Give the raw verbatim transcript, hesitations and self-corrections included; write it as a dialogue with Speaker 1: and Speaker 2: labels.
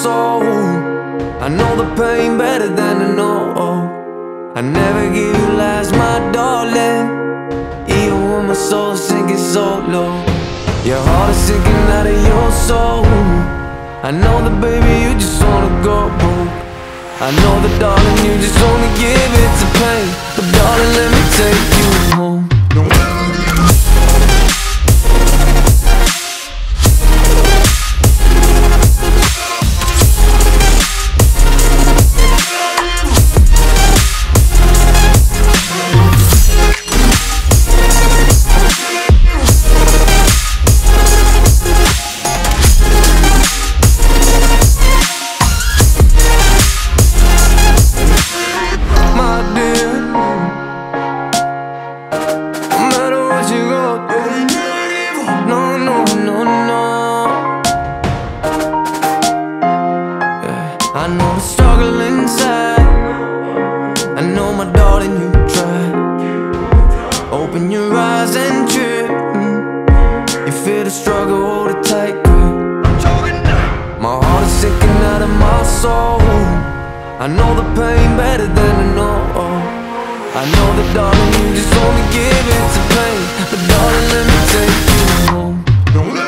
Speaker 1: soul. I know the pain better than I know. I never give you lies, my darling, even when my soul's sinking so low. Your heart is sinking out of your soul. I know that, baby, you just wanna go broke. I know that, darling, you just wanna give it to pain. But darling, let me take you home. I know the struggle inside. I know, my darling, you try. Open your eyes and trip. You feel the struggle, hold it tight, girl. My heart is sinking out of my soul. I know the pain better than I know. I know that, darling, you just only give it to pain. But darling, let me take you home.